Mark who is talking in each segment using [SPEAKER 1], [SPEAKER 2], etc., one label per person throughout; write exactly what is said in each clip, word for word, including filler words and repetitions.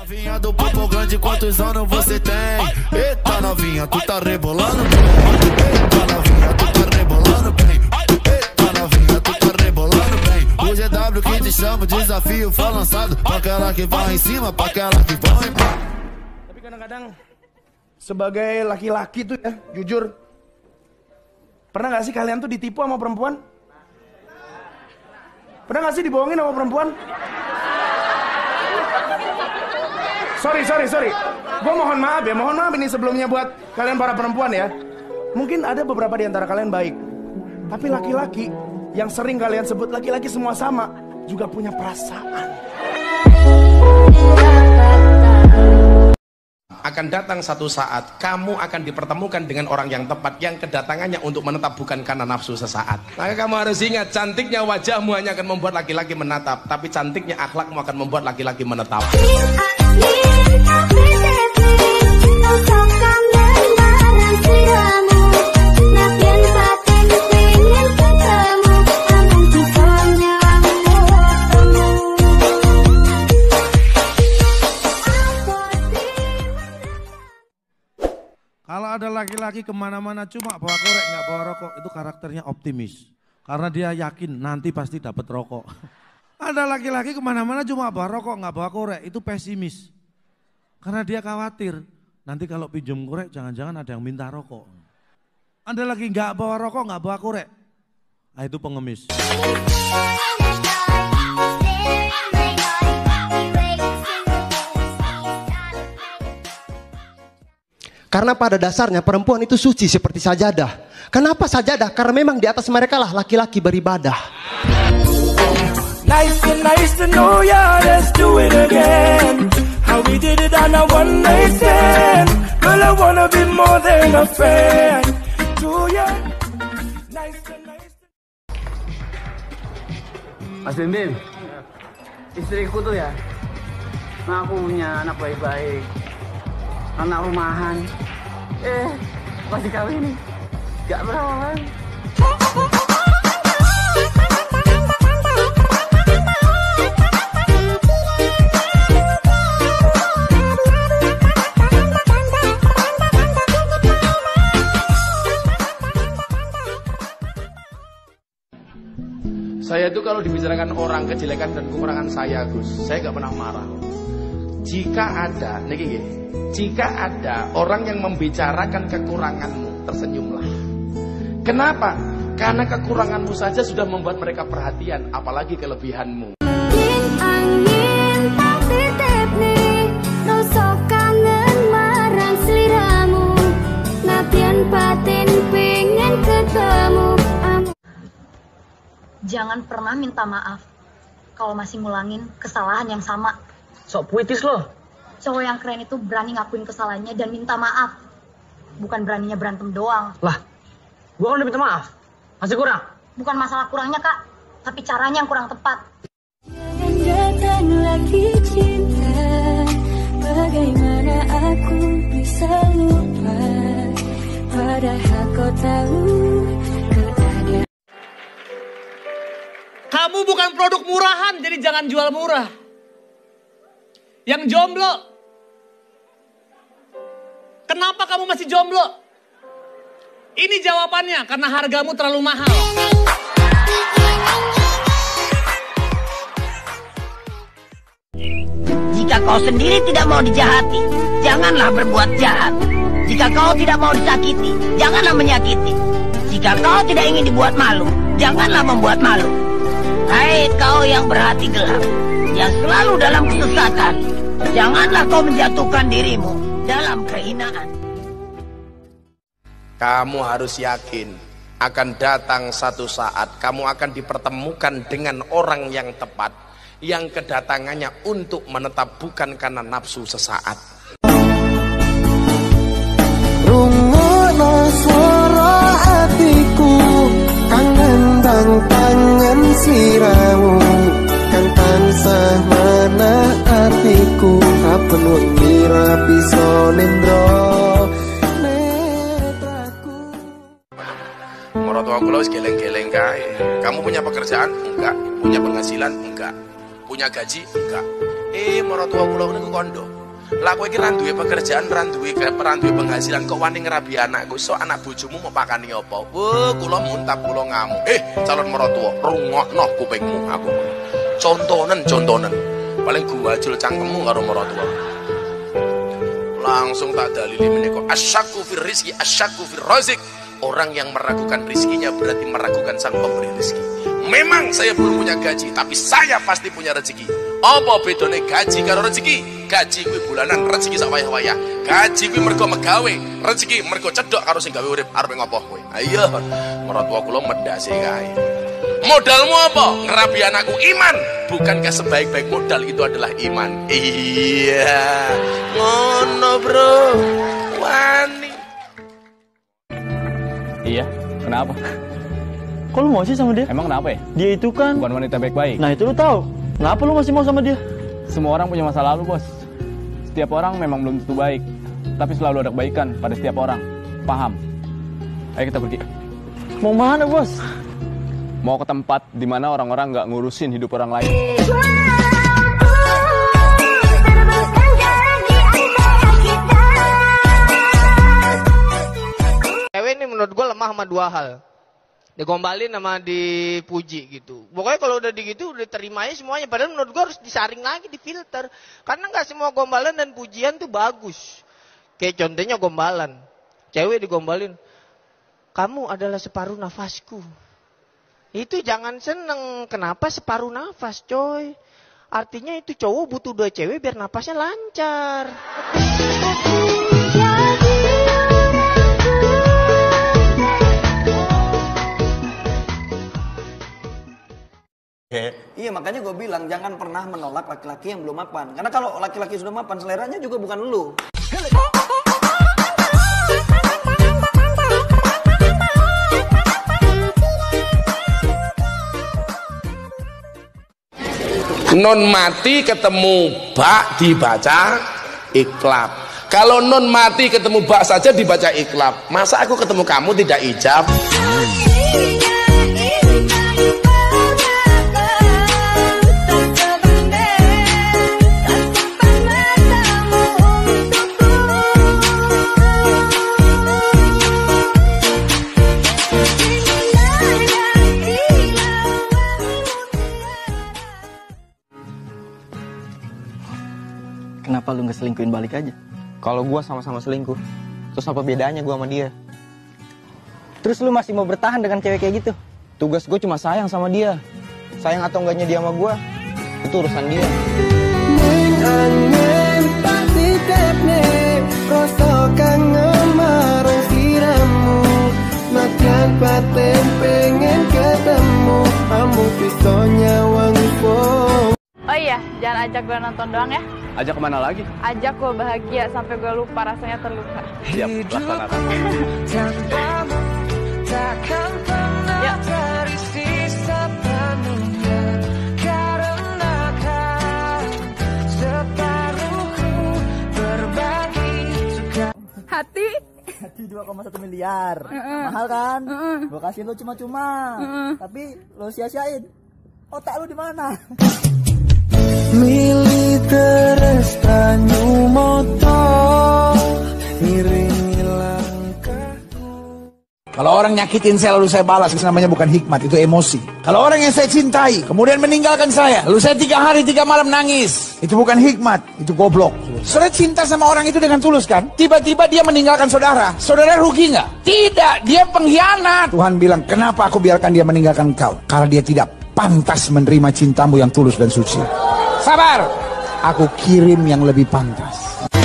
[SPEAKER 1] Novinha do papo grande, quantos anos você tem? Eita novinha, tu tá rebolando bem. Eita novinha, tu tá rebolando bem. Eita novinha, tu tá rebolando bem. O G W que te chama, o desafio foi lançado. Pra aquela que vai em cima, pra aquela que vai embaixo.
[SPEAKER 2] Tapi kadang-kadang sebagai laki-laki tuh ya, jujur, pernah gak sih kalian tuh ditipu sama perempuan? Pernah gak sih dibohongin sama perempuan? Sorry, sorry, sorry. Gue mohon maaf ya, mohon maaf ini sebelumnya buat kalian para perempuan ya. Mungkin ada beberapa di antara kalian baik, tapi laki-laki yang sering kalian sebut laki-laki semua sama juga punya perasaan.
[SPEAKER 3] Akan datang satu saat kamu akan dipertemukan dengan orang yang tepat, yang kedatangannya untuk menetap bukan karena nafsu sesaat. Maka kamu harus ingat, cantiknya wajahmu hanya akan membuat laki-laki menatap, tapi cantiknya akhlakmu akan membuat laki-laki menetap.
[SPEAKER 4] Kalau ada laki-laki kemana-mana cuma bawa korek nggak bawa rokok, itu karakternya optimis. Karena dia yakin nanti pasti dapat rokok. Ada laki-laki kemana-mana cuma bawa rokok nggak bawa korek, itu pesimis. Karena dia khawatir nanti kalau pinjam korek jangan-jangan ada yang minta rokok. Ada lagi nggak bawa rokok nggak bawa korek, nah itu pengemis.
[SPEAKER 5] Karena pada dasarnya perempuan itu suci seperti sajadah. Kenapa sajadah? Karena memang di atas mereka lah laki-laki beribadah.
[SPEAKER 6] Nice to, nice to know ya, let's do it again. How we did it on a one night stand. Girl, I wanna be more than a friend to ya. Nice to, nice to...
[SPEAKER 7] Mas Bim Bim, istriku tuh ya, nah, aku punya anak baik-baik, anak rumahan, eh pas dikawin nih, gak perawan.
[SPEAKER 3] Saya itu kalau dibicarakan orang kejelekan dan kekurangan saya, Gus, saya gak pernah marah. Jika ada, nih, jika ada orang yang membicarakan kekuranganmu, tersenyumlah. Kenapa? Karena kekuranganmu saja sudah membuat mereka perhatian, apalagi kelebihanmu.
[SPEAKER 8] Angin tak titip nih, rasa kangen marang seliramu, nabian batin pengen ketemu.
[SPEAKER 9] Jangan pernah minta maaf kalau masih ngulangin kesalahan yang sama.
[SPEAKER 7] Sok puitis loh.
[SPEAKER 9] Cowok yang keren itu berani ngakuin kesalahannya dan minta maaf. Bukan beraninya berantem doang.
[SPEAKER 7] Lah, gua kan udah minta maaf. Masih kurang?
[SPEAKER 9] Bukan masalah kurangnya, Kak. Tapi caranya yang kurang tepat.
[SPEAKER 8] Datang lagi cinta, bagaimana aku bisa lupa, padahal kau tahu keadaan.
[SPEAKER 10] Kamu bukan produk murahan, jadi jangan jual murah. Yang jomblo, kenapa kamu masih jomblo? Ini jawabannya, karena hargamu terlalu mahal.
[SPEAKER 11] Jika kau sendiri tidak mau dijahati, janganlah berbuat jahat. Jika kau tidak mau disakiti, janganlah menyakiti. Jika kau tidak ingin dibuat malu, janganlah membuat malu. Hai kau yang berhati gelap, yang selalu dalam kesesatan, janganlah kau menjatuhkan dirimu dalam kehinaan.
[SPEAKER 3] Kamu harus yakin akan datang satu saat kamu akan dipertemukan dengan orang yang tepat, yang kedatangannya untuk menetap bukan karena nafsu sesaat.
[SPEAKER 6] Rungono suara hatiku, kangen dan tangan sliramu, kan tansah mana hatiku, kapan wengi rapi sonendro netraku.
[SPEAKER 3] Morotua kula wis geleng-geleng kae. Kamu punya pekerjaan? Enggak. Punya penghasilan? Enggak. Punya gaji? Enggak. Eh maratuwa kula niku kondo. Lah kowe iki ra duwe pekerjaan, ra duwe ra duwe penghasilan kok wani ngerabi anakku. Sok anak bojomu mau pakani apa? Wah, kula muntap kula ngamuk. Eh, calon maratuwa, rungokno kupingmu aku. Contonen, contonen. Paling gua ajul cangkemmu karo maratuwa. Langsung tak dalili menika asyakku fir rizki asyakku fir razik. Orang yang meragukan rizkinya berarti meragukan sang pemberi rizki. Memang saya belum punya gaji, tapi saya pasti punya rezeki. Apa bedane gaji karo rezeki? Gaji kuwi bulanan, rezeki sak wayah-wayah. Gaji kuwi mergo megawe, rezeki mergo cedhok karo sing gawe urip. Arep ngopo kowe? Ayo, maratuwa kula medhase kae. Modalmu apa? Ngerabi anakku iman. Bukankah sebaik-baik modal itu adalah iman? Iya. Ngono, Bro. Wani.
[SPEAKER 12] Iya, kenapa?
[SPEAKER 13] Kok lu mau sih sama dia?
[SPEAKER 12] Emang kenapa ya?
[SPEAKER 13] Dia itu kan
[SPEAKER 12] bukan wanita baik-baik.
[SPEAKER 13] Nah itu lu tahu. Kenapa lu masih mau sama dia?
[SPEAKER 12] Semua orang punya masa lalu, Bos. Setiap orang memang belum tentu baik, tapi selalu ada kebaikan pada setiap orang. Paham? Ayo kita pergi.
[SPEAKER 13] Mau mana, Bos?
[SPEAKER 12] Mau ke tempat di mana orang-orang nggak ngurusin hidup orang lain.
[SPEAKER 14] Cewek ini menurut gue lemah sama dua hal. Digombalin sama dipuji gitu. Pokoknya kalau udah digitu udah terima aja semuanya. Padahal menurut gue harus disaring lagi, difilter. Karena nggak semua gombalan dan pujian tuh bagus. Kayak contohnya gombalan. Cewek digombalin. Kamu adalah separuh nafasku. Itu jangan seneng. Kenapa separuh nafas, coy? Artinya itu cowok butuh dua cewek biar nafasnya lancar.
[SPEAKER 15] Iya, makanya gue bilang jangan pernah menolak laki-laki yang belum mapan. Karena kalau laki-laki sudah mapan, seleranya juga bukan lu.
[SPEAKER 3] Non mati ketemu bak dibaca iklab. Kalau non mati ketemu bak saja dibaca iklab. Masa aku ketemu kamu tidak ijab?
[SPEAKER 13] Kenapa lu nggak selingkuhin balik aja?
[SPEAKER 16] Kalau gua sama-sama selingkuh, terus apa bedanya gua sama dia?
[SPEAKER 13] Terus lu masih mau bertahan dengan cewek kayak gitu?
[SPEAKER 16] Tugas gua cuma sayang sama dia. Sayang atau enggaknya dia sama gua, itu urusan dia.
[SPEAKER 17] Oh iya, jangan ajak gue nonton doang ya.
[SPEAKER 12] Ajak kemana lagi?
[SPEAKER 17] Ajak gue bahagia sampai gue lupa rasanya terluka.
[SPEAKER 12] Siap, laksanakan.
[SPEAKER 17] Ya.
[SPEAKER 18] Hati?
[SPEAKER 13] Hati dua koma satu miliar.
[SPEAKER 18] Uh-uh.
[SPEAKER 13] Mahal kan?
[SPEAKER 18] Uh-uh.
[SPEAKER 13] Gue kasih lu cuma-cuma.
[SPEAKER 18] Uh-uh.
[SPEAKER 13] Tapi lu sia-siain. Otak lu di mana?
[SPEAKER 6] Militeres tanyu moto iringi langkahku.
[SPEAKER 19] Kalau orang nyakitin saya lalu saya balas, itu namanya bukan hikmat, itu emosi. Kalau orang yang saya cintai kemudian meninggalkan saya, lalu saya tiga hari tiga malam nangis, itu bukan hikmat, itu goblok. Saudara cinta sama orang itu dengan tulus kan? Tiba-tiba dia meninggalkan saudara, saudara rugi nggak? Tidak, dia pengkhianat. Tuhan bilang, kenapa aku biarkan dia meninggalkan engkau? Karena dia tidak pantas menerima cintamu yang tulus dan suci. Sabar, aku kirim yang lebih pantas.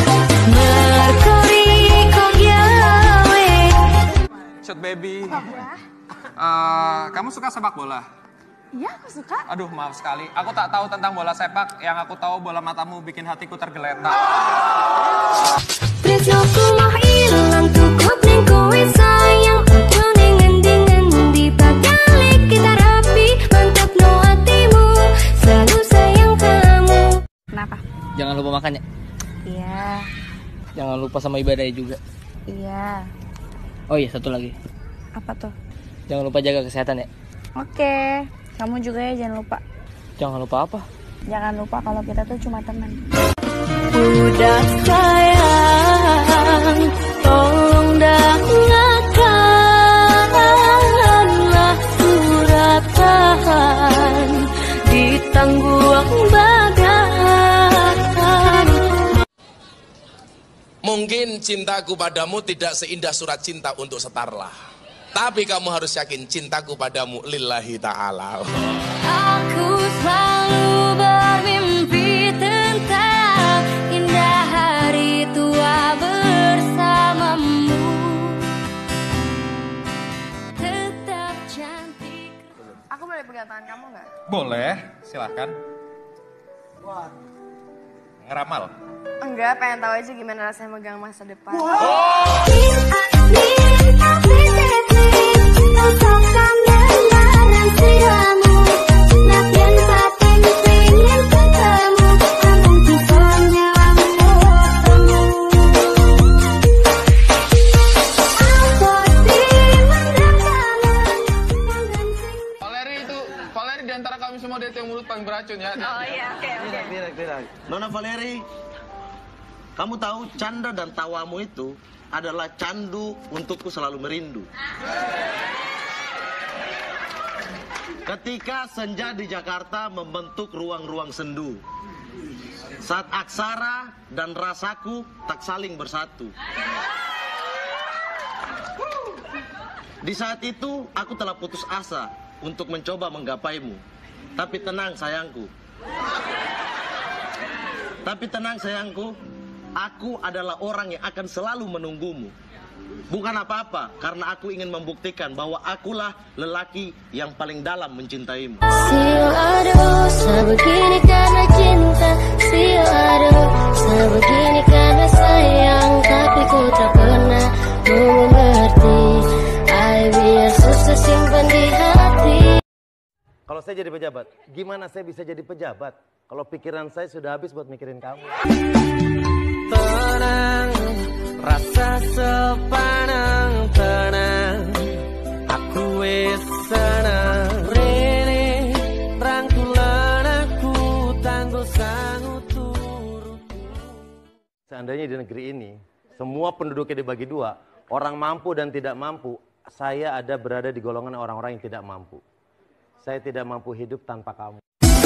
[SPEAKER 20] Shot baby. Uh, kamu suka sepak bola?
[SPEAKER 18] Iya, aku suka.
[SPEAKER 20] Aduh, maaf sekali. Aku tak tahu tentang bola sepak. Yang aku tahu bola matamu bikin hatiku tergeletak.
[SPEAKER 18] Kenapa?
[SPEAKER 21] Jangan lupa makan ya.
[SPEAKER 18] Iya.
[SPEAKER 21] Jangan lupa sama ibadahnya juga.
[SPEAKER 18] Iya.
[SPEAKER 21] Oh iya, satu lagi.
[SPEAKER 18] Apa tuh?
[SPEAKER 21] Jangan lupa jaga kesehatan ya.
[SPEAKER 18] Oke. Kamu juga ya, jangan lupa.
[SPEAKER 21] Jangan lupa apa?
[SPEAKER 18] Jangan lupa kalau kita tuh cuma teman.
[SPEAKER 8] Udah sayang, tolong dengarkanlah surat tahan di tangguang badan.
[SPEAKER 3] Mungkin cintaku padamu tidak seindah surat cinta untuk Setarlah. Tapi kamu harus yakin cintaku padamu lillahi ta'ala.
[SPEAKER 8] Aku selalu bermimpi tentang indah hari tua bersamamu. Tetap cantik.
[SPEAKER 17] Aku boleh pegang tangan kamu nggak?
[SPEAKER 20] Boleh, silahkan. Ngeramal.
[SPEAKER 17] Enggak, pengen tahu aja gimana rasanya megang masa depan.
[SPEAKER 20] Valeri itu, Valeri di antara kami semua dia itu yang mulut paling beracun ya.
[SPEAKER 17] Oh iya, oke oke.
[SPEAKER 1] Tidak, tidak, tidak. Nona Valeri, kamu tahu canda dan tawamu itu adalah candu untukku selalu merindu. Ketika senja di Jakarta membentuk ruang-ruang sendu, saat aksara dan rasaku tak saling bersatu. Di saat itu aku telah putus asa untuk mencoba menggapaimu. Tapi tenang sayangku. Tapi tenang sayangku, aku adalah orang yang akan selalu menunggumu. Bukan apa-apa, karena aku ingin membuktikan bahwa akulah lelaki yang paling dalam mencintaimu.
[SPEAKER 8] Aduh, sebegini karena cinta. Aduh, sebegini karena sayang. Tapi ku tak pernah mengerti. Ay, biar susah simpan di hati.
[SPEAKER 22] Kalau saya jadi pejabat, gimana saya bisa jadi pejabat? Kalau pikiran saya sudah habis buat mikirin kamu.
[SPEAKER 6] Tenang, rasa sepanang tenang, aku wis senang. Rene rangkulan aku tangguh sangut turu.
[SPEAKER 22] Seandainya di negeri ini, semua penduduknya dibagi dua, orang mampu dan tidak mampu, saya ada berada di golongan orang-orang yang tidak mampu. Saya tidak mampu hidup tanpa kamu.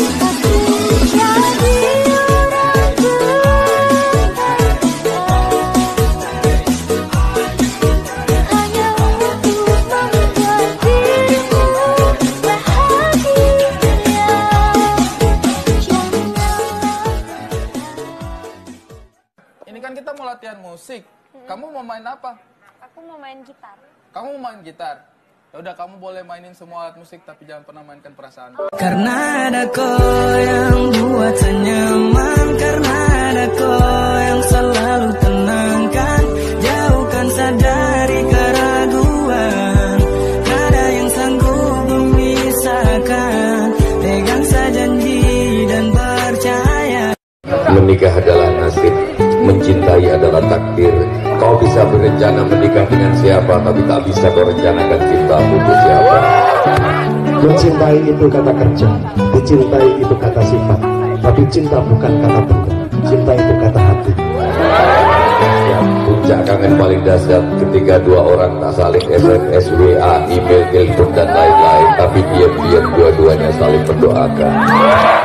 [SPEAKER 20] Ini kan kita mau latihan musik. Kamu mau main apa?
[SPEAKER 17] Aku mau main gitar.
[SPEAKER 20] Kamu mau main gitar? Ya udah, kamu boleh mainin semua alat musik tapi jangan pernah mainkan perasaan.
[SPEAKER 6] Karena ada kau yang buat saya nyaman, karena ada kau yang selalu tenangkan, jauhkan saya dari keraguan. Ada yang sanggup memisahkan, pegang saya janji dan percaya.
[SPEAKER 23] Menikah adalah nasib, mencintai adalah takdir. Kau bisa berencana menikah dengan siapa, tapi tak bisa berencanakan cinta untuk siapa.
[SPEAKER 24] Mencintai itu kata kerja, dicintai itu kata sifat, tapi cinta bukan kata benda, cinta itu kata hati.
[SPEAKER 23] Ya, puncak kangen paling dahsyat ketika dua orang tak saling S M S, W A, email, telepon dan lain-lain, tapi diam-diam dua-duanya saling mendoakan.